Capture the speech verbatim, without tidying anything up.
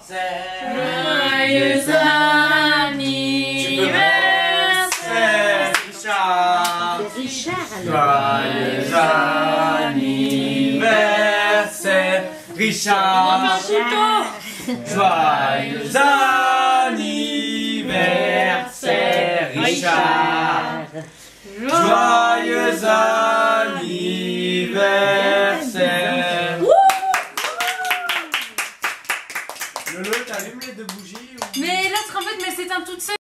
Joyeux anniversaire, Richard. Richard Joyeux anniversaire, Richard. Joyeux anniversaire, Richard. Joyeux anniversaire. Lolo, t'allumes les deux bougies ou... Mais là, en fait, mais c'est un toute seule.